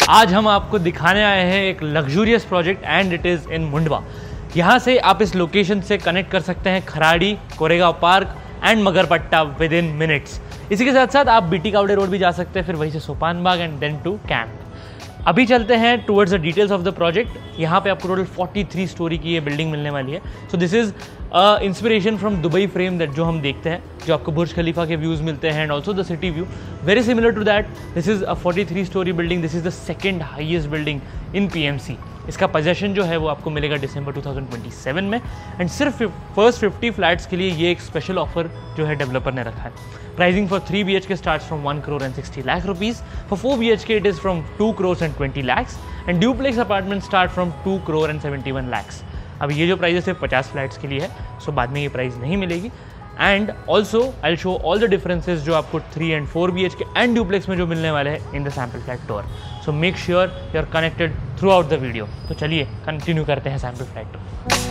आज हम आपको दिखाने आए हैं एक luxurious project and it is in Mundhwa. यहाँ से आप इस लोकेशन से कनेक्ट कर सकते हैं Kharadi, Koregaon park and Magarpatta within minutes. इसी के साथ साथ आप बीटी कावड़े रोड भी जा सकते हैं, फिर वहीं से Sopan Baug and then to Camp. अभी चलते हैं towards the details of the project. यहाँ पे आपको टोटल 43 स्टोरी की ये बिल्डिंग मिलने वाली है। So this is inspiration from Dubai Frame that जो हम देखते हैं, जो आपको बुर्ज खलीफा के व्यूज़ मिलते हैं and also the city view very similar to that. This is a 43 storey building. This is the second highest building in PMC। इसका पोजेशन जो है वो आपको मिलेगा दिसंबर 2027 में एंड सिर्फ फर्स्ट 50 फ्लैट्स के लिए ये एक स्पेशल ऑफर जो है डेवलपर ने रखा है। Pricing for 3 BHK starts from 1 crore and 60 lakh rupees. For 4 BHK it is from 2 crores and 20 lakhs and duplex apartments start from 2 crore and 71 lakhs. अब ये जो प्राइस है सिर्फ 50 फ्लैट्स के लिए है, सो बाद में ये प्राइस नहीं मिलेगी। And also I show all the differences जो आपको 3 and 4 BHK एंड ड्यूप्लेक्स में जो मिलने वाले हैं in the sample flat tour. So make sure you are connected throughout the video. तो चलिए कंटिन्यू करते हैं sample flat tour.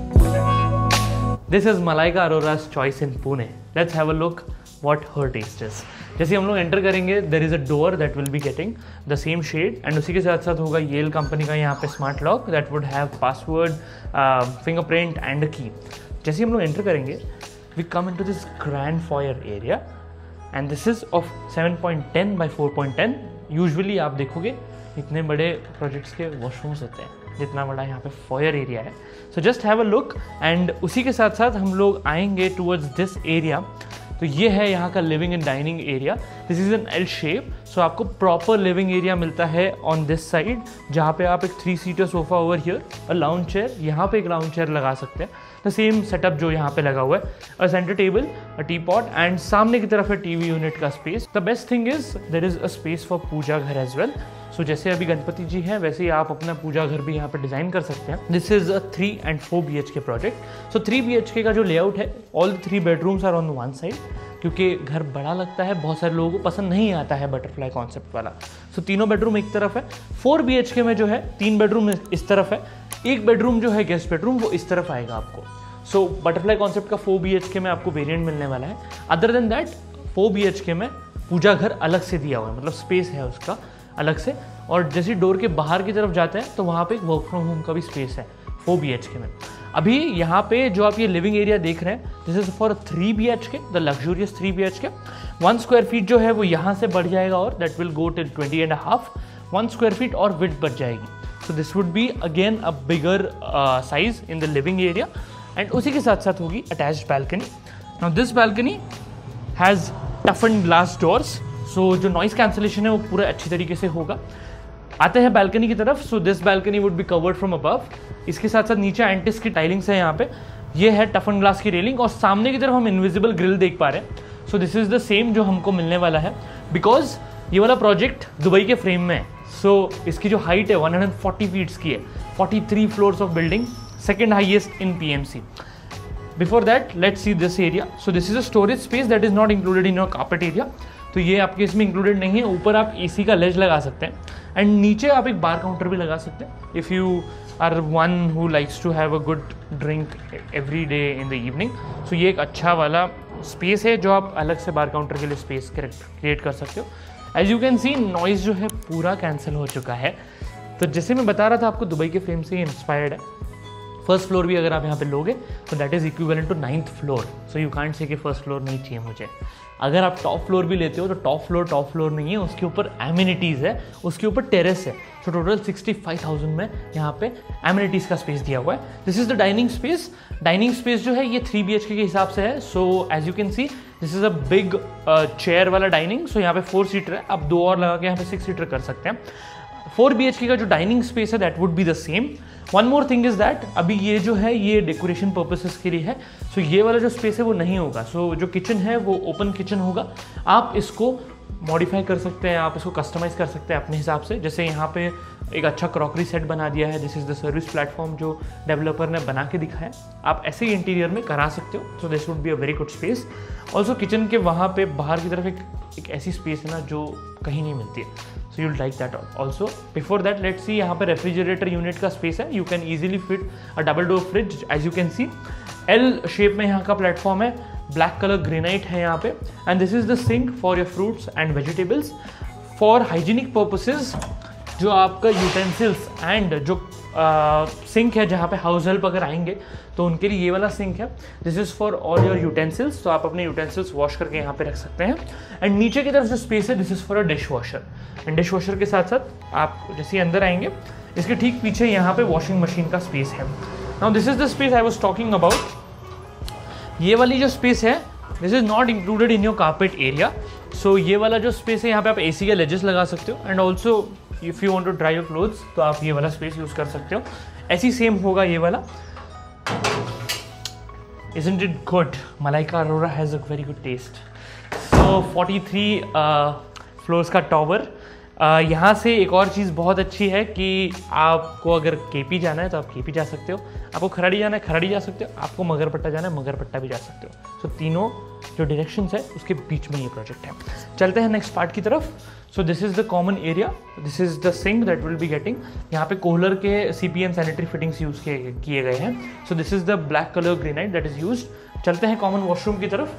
This is Malaika Arora's choice in Pune. Let's have a look what her taste is। जैसे हम लोग enter करेंगे there is a door that will be getting the same shade and उसी के साथ साथ होगा येल कंपनी का यहाँ पे smart lock that would have password, fingerprint and a key। जैसे हम लोग एंटर करेंगे we come into this grand foyer area and this is of 7.10 by 4.10। Usually आप देखोगे इतने बड़े प्रोजेक्ट्स के वॉशरूम्स होते हैं जितना बड़ा यहाँ पे फॉयर एरिया है। So just have a look and उसी के साथ साथ हम लोग आएंगे टूवर्ड्स दिस एरिया। तो ये है यहाँ का living and dining area. This is an L shape. So आपको प्रॉपर लिविंग एरिया मिलता है ऑन दिस साइड, जहाँ पे आप एक 3-सीटर sofa over here, a lounge chair, यहाँ पे एक लाउंज चेयर लगा सकते हैं। द सेम सेटअप जो यहाँ पे लगा हुआ है, a centre table, a tea pot and सामने की तरफ है टीवी यूनिट का space. The best thing is there is a space for puja ghar as well. सो जैसे अभी गणपति जी हैं वैसे ही आप अपना पूजा घर भी यहाँ पे डिज़ाइन कर सकते हैं। This is a 3 and 4 BHK project. So 3 BHK का जो लेआउट है, all the 3 bedrooms are on one side, क्योंकि घर बड़ा लगता है, बहुत सारे लोगों को पसंद नहीं आता है बटरफ्लाई कॉन्सेप्ट वाला। सो तीनों बेडरूम एक तरफ है। 4 BHK में जो है 3 बेडरूम इस तरफ है, एक बेडरूम जो है गेस्ट बेडरूम वो इस तरफ आएगा आपको। सो बटरफ्लाई कॉन्सेप्ट का 4 BHK में आपको वेरिएंट मिलने वाला है। अदर देन दैट 4 BHK में पूजा घर अलग से दिया हुआ है, मतलब स्पेस है उसका अलग से। और जैसे डोर के बाहर की तरफ जाते हैं तो वहाँ पे एक वर्क फ्रॉम होम का भी स्पेस है 4 BHK में। अभी यहाँ पे जो आप ये लिविंग एरिया देख रहे हैं, this is for 3 BHK, the luxurious 3 BHK। 1 square feet जो है वो यहाँ से बढ़ जाएगा और that will go till 20.5। 1 square feet और विड्थ बढ़ जाएगी। So this would be again a bigger size in the living area and उसी के साथ साथ होगी attached balcony. Now this balcony has toughen glass doors. So जो नॉइस कैंसलेशन है वो पूरा अच्छी तरीके से होगा। आते हैं बैल्कनी की तरफ। So this balcony would be covered from above. इसके साथ साथ नीचे एंटिस की टाइलिंग्स है यहाँ पे। ये है टफन ग्लास की रेलिंग और सामने की तरफ हम इनविजिबल ग्रिल देख पा रहे हैं। So this is the same जो हमको मिलने वाला है, बिकॉज ये वाला प्रोजेक्ट दुबई के फ्रेम में है। सो इसकी जो हाइट है 140 फीट्स की है, 43 floors of building, second highest in PMC। Before that let's see this area. So this is a storage space that is not included in your carpet area. तो ये आपके इसमें इंक्लूडेड नहीं है। ऊपर आप AC का लेज लगा सकते हैं एंड नीचे आप एक बार काउंटर भी लगा सकते हैं if you are one who likes to have a good drink every day in the evening. So ये एक अच्छा वाला स्पेस है जो आप अलग से बार काउंटर के लिए स्पेस क्रिएट कर सकते हो। As you can see noise जो है पूरा कैंसिल हो चुका है। तो जैसे मैं बता रहा था आपको, दुबई के फ्रेम से ही इंस्पायर्ड है। फर्स्ट फ्लोर भी अगर आप यहाँ पे लोगे तो that is equivalent to 9th floor. So you can't say कि फर्स्ट फ्लोर नहीं चाहिए मुझे। अगर आप टॉप फ्लोर भी लेते हो तो टॉप फ्लोर नहीं है, उसके ऊपर एमिनिटीज़ है, उसके ऊपर टेरेस है। सो टोटल 65,000 में यहाँ पे एमिनिटीज़ का स्पेस दिया हुआ है। This is the dining space. Dining space जो है ये 3 BHK के हिसाब से है। So as you can see this is a big chair वाला डाइनिंग। सो यहाँ पे 4 सीटर है, आप 2 और लगा के यहाँ पे 6 सीटर कर सकते हैं। 4 BHK का जो डाइनिंग स्पेस है that would be the same. One more thing is that अभी ये जो है ये डेकोरेशन पर्पसेस के लिए है। सो ये वाला जो स्पेस है वो नहीं होगा। सो जो किचन है वो ओपन किचन होगा। आप इसको मॉडिफाई कर सकते हैं, आप इसको कस्टमाइज़ कर सकते हैं अपने हिसाब से। जैसे यहाँ पे एक अच्छा क्रॉकरी सेट बना दिया है। This is the service platform जो डेवलपर ने बना के दिखाया। आप ऐसे ही इंटीरियर में करा सकते हो। So this would be a very good space. Also kitchen के वहाँ पे बाहर की तरफ एक ऐसी स्पेस है ना जो कहीं नहीं मिलती है। So you'll like that also. Before that let's see, यहाँ पे रेफ्रिजरेटर यूनिट का स्पेस है। You can easily fit a double door fridge. As you can see L shape में यहाँ का प्लेटफॉर्म है। ब्लैक कलर ग्रेनाइट है यहाँ पे and this is the sink for your fruits and vegetables. For hygienic purposes जो आपका utensils and जो सिंक है, जहाँ पे हाउस हेल्प अगर आएंगे तो उनके लिए ये वाला सिंक है। This is for all your utensils, तो आप अपने यूटेंसिल्स वॉश करके यहाँ पे रख सकते हैं। एंड नीचे की तरफ जो स्पेस है, this is for a dish washer. And dish washer के साथ साथ आप जैसे अंदर आएंगे, इसके ठीक पीछे यहाँ पे वॉशिंग मशीन का स्पेस है। Now this is the space I was talking about. ये वाली जो स्पेस है, this is not included in your carpet area. So ये वाला जो स्पेस है, यहाँ पे आप AC के लेजेस लगा सकते हो। And also if you want to dry your clothes तो आप ये वाला स्पेस यूज़ कर सकते हो। ऐसी सेम होगा ये वाला। Isn't it good? Malaika Arora has a very good taste. So 43 floors का टॉवर। यहाँ से एक और चीज़ बहुत अच्छी है कि आपको अगर KP जाना है तो आप KP जा सकते हो, आपको खराड़ी जाना है खराड़ी जा सकते हो, आपको मगरपट्टा जाना है मगरपट्टा भी जा सकते हो। सो तीनों जो डायरेक्शंस है उसके बीच में ये प्रोजेक्ट है। चलते हैं नेक्स्ट पार्ट की तरफ। So this is the common area, this is the sink that will be getting. यहाँ पे कोहलर के CP and sanitary fittings use किए गए हैं। So this is the black colour granite that is used. चलते हैं कॉमन वॉशरूम की तरफ।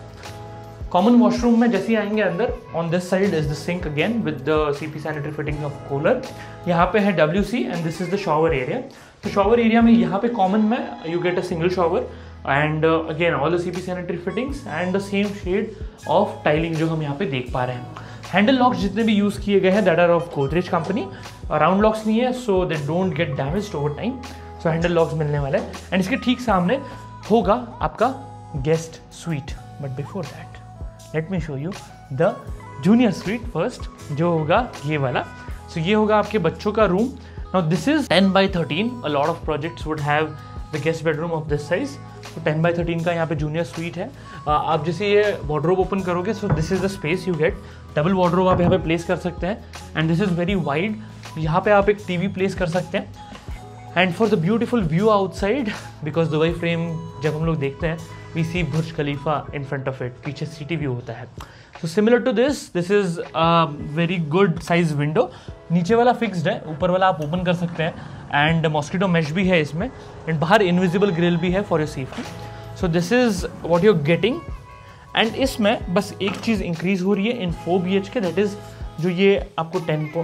कॉमन वॉशरूम में जैसे ही आएंगे अंदर, on this side is the sink again with the CP sanitary fittings of Kohler. यहाँ पे है WC and this is the shower area. तो शॉवर एरिया में यहाँ पे कॉमन में you get a single shower and again all the CP sanitary fittings and the same shade of tiling जो हम यहाँ पे देख पा रहे हैं। हैंडल लॉक्स जितने भी यूज़ किए गए हैं that are of Godrej company. Round locks नहीं है, so they don't get damaged over time. So handle locks मिलने वाले हैं। एंड इसके ठीक सामने होगा आपका guest suite. But before that let me show you the junior suite first, जो होगा ये वाला। सो ये होगा आपके बच्चों का room. Now this is 10x13। A lot of projects would have the guest bedroom of this size. तो 10x13 का यहाँ पे जूनियर स्वीट है। आप जैसे ये वार्डरोब ओपन करोगे, so this is the space you get. Double wardrobe आप यहाँ पे प्लेस कर सकते हैं and this is very wide. यहाँ पे आप एक TV प्लेस कर सकते हैं। And for the beautiful view outside, because Dubai frame जब हम लोग देखते हैं, we see Burj Khalifa in front of it, पीछे सिटी व्यू होता है। So similar to this is very good size window. नीचे वाला फिक्स्ड है, ऊपर वाला आप ओपन कर सकते हैं। एंड मॉस्किटो मेश भी है इसमें, एंड बाहर इनविजिबल ग्रिल भी है for your safety. So this is what you are getting. And इसमें बस एक चीज़ इंक्रीज हो रही है इन 4 BHK, दैट इज़ जो ये आपको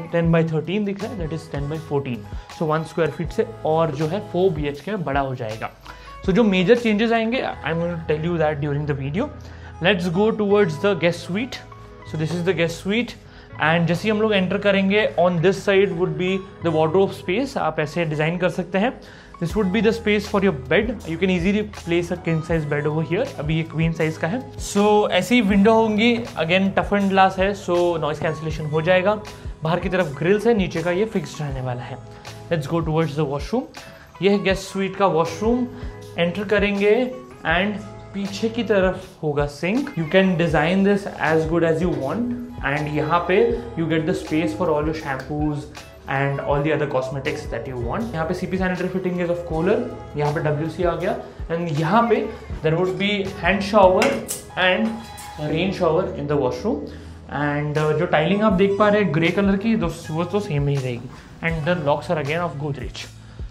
10x13 दिख रहा है, that is 10x14। So 1 square feet से और जो है 4 BHK में बड़ा हो जाएगा। सो जो मेजर चेंजेस आएंगे, I am going to tell you that during the video. Let's go towards the guest suite. So this is the guest suite and जैसे ही हम लोग एंटर करेंगे, on this side would be the wardrobe space. आप ऐसे design कर सकते हैं। This would be the space for your bed. You can easily place a king size bed over here. अभी ये क्वीन साइज का है। सो ऐसी ही विंडो होंगी। अगेन टफ एंड ग्लास है, सो नॉइस कैंसिलेशन हो जाएगा। बाहर की तरफ ग्रिल्स है, नीचे का ये फिक्स्ड रहने वाला है। Let's go towards the washroom. ये है गेस्ट स्वीट का वॉशरूम। एंटर करेंगे एंड पीछे की तरफ होगा sink. You can design this as good as you want and यहाँ पे you get the space for all your shampoos and all the other cosmetics that you want. यहाँ पे CP sanitary fitting is of Kohler. यहाँ पे WC आ गया and यहाँ पे there would B hand shower and rain shower in the washroom. And जो tiling आप देख पा रहे हैं ग्रे कलर की, वो तो सेम ही रहेगी। And the locks are again of Godrej.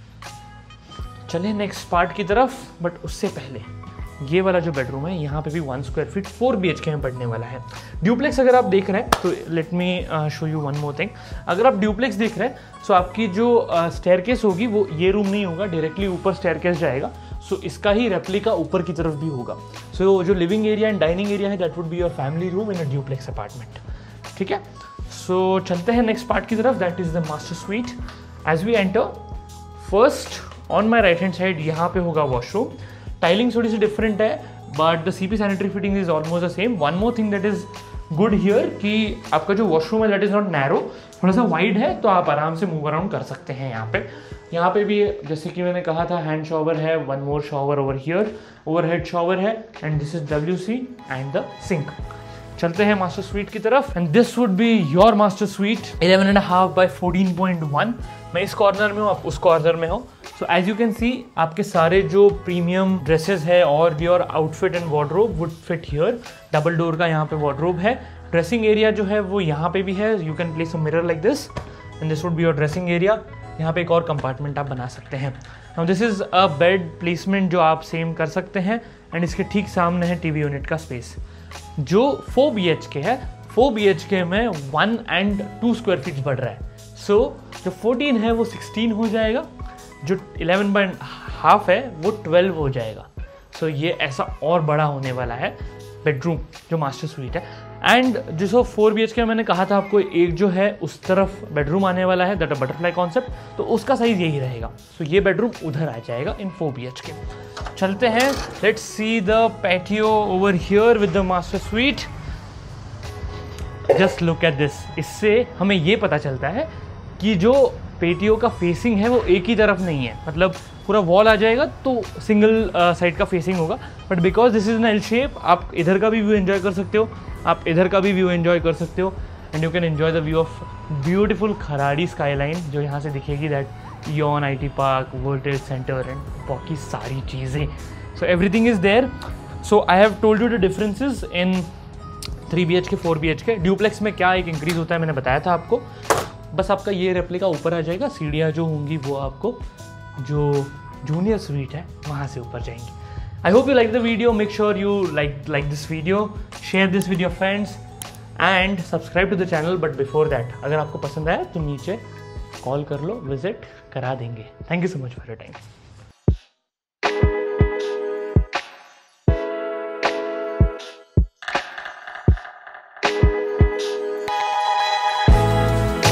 चलिए नेक्स्ट पार्ट की तरफ, बट उससे पहले ये वाला जो बेडरूम है, यहाँ पे भी 1 स्क्वायर फीट 4 BHK में पड़ने वाला है। ड्यूप्लेक्स अगर आप देख रहे हैं तो let me show you one more thing. अगर आप ड्यूप्लेक्स देख रहे हैं तो आपकी जो स्टेयरकेस होगी वो ये रूम नहीं होगा, डायरेक्टली ऊपर स्टेयरकेस जाएगा। सो इसका ही रेप्लिका ऊपर की तरफ भी होगा। सो जो living area and dining area है, that would be your family room in a duplex apartment. ठीक है, सो चलते हैं नेक्स्ट पार्ट की तरफ, that is the master suite. As we enter, first on my right hand side यहाँ पे होगा वॉशरूम। टाइलिंग थोड़ी सी डिफरेंट है, but the CP sanitary fitting is almost the same. One more thing that is good here कि आपका जो washroom है दैट इज नॉट नैरो, थोड़ा सा वाइड है, तो आप आराम से मूव अराउंड कर सकते हैं। यहाँ पे भी जैसे कि मैंने कहा था, हैंड शॉवर है, one more shower over here, overhead shower है, and this is WC and the sink. चलते हैं मास्टर स्वीट की तरफ and this would be your master suite 11.5 by 14.1। मैं इस कॉर्नर में हूँ, आप उस कॉर्नर में हो। So as you can see, आपके सारे जो प्रीमियम ड्रेसेस है और your outfit and wardrobe would fit here. Double door का यहाँ पे वार्डरोब है। ड्रेसिंग एरिया जो है वो यहाँ पे भी है। You can place a mirror like this and this would be your dressing area. यहाँ पे एक और कंपार्टमेंट आप बना सकते हैं। Now this is a bed placement जो आप सेम कर सकते हैं एंड इसके ठीक सामने है TV यूनिट का स्पेस जो 4 BHK है। 4 BHK में 1 and 2 स्क्वायर फीट बढ़ रहा है। सो जो 14 है वो 16 हो जाएगा, जो 11.5 है वो 12 हो जाएगा। सो ये ऐसा और बड़ा होने वाला है बेडरूम जो मास्टर स्वीट है। एंड जो 4 BHK मैंने कहा था आपको, एक जो है उस तरफ बेडरूम आने वाला है, दैट बटरफ्लाई कॉन्सेप्ट, तो उसका साइज यही रहेगा। सो ये बेडरूम उधर आ जाएगा इन 4 BHK। चलते हैं, let's see the patio over here with the master suite. Just look at this. इससे हमें ये पता चलता है कि जो पेटियो का फेसिंग है वो एक ही तरफ नहीं है, मतलब पूरा वॉल आ जाएगा तो सिंगल साइड का फेसिंग होगा, but because this is an L shape, आप इधर का भी व्यू एंजॉय कर सकते हो, आप इधर का भी व्यू एंजॉय कर सकते हो, and you can enjoy the view of beautiful Kharadi skyline जो यहाँ से दिखेगी, that Eon IT park, world trade centre and बाकी सारी चीज़ें। So everything is there. So I have told you the differences in 3 BHK 4 BHK। Duplex में क्या एक इंक्रीज़ होता है मैंने बताया था आपको, बस आपका ये रेप्लिका ऊपर आ जाएगा, सीढ़ियाँ जो होंगी वो आपको जो जूनियर स्वीट है वहाँ से ऊपर जाएंगी। I hope you like the video. Make sure you like this video, share this with your friends and subscribe to the channel. But before that, अगर आपको पसंद आया तो नीचे कॉल कर लो, विजिट करा देंगे। Thank you so much for your time.